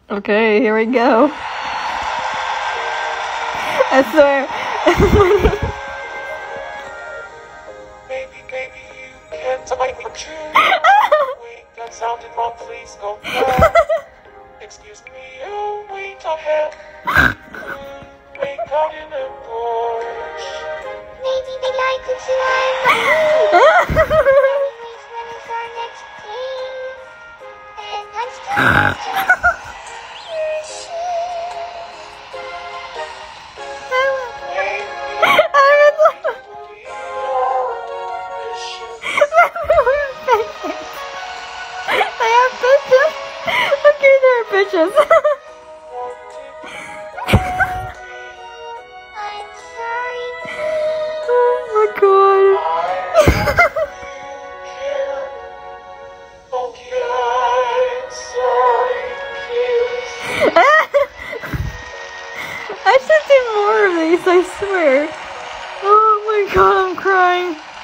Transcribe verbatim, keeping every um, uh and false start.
Okay, here we go. I swear. Baby, baby, you can't take me true. Wait, that sounded wrong, please go back. Excuse me, oh, wait, I'm here. Wait, out in the bush. Maybe they like it too. They have bitches. Okay, they're bitches. I'm sorry. Oh my god. I should do more of these, I swear. Oh my god, I'm crying.